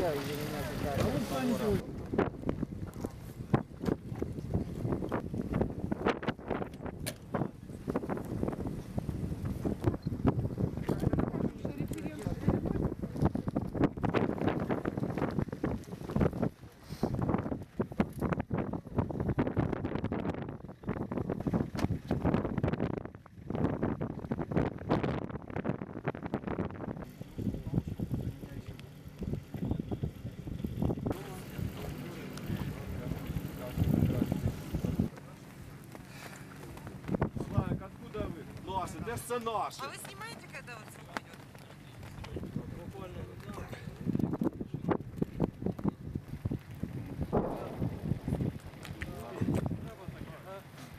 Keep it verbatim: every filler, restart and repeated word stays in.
или меня какая-то. Славик, откуда вы? Наши, де ж це наші? А вы снимаете когда вот?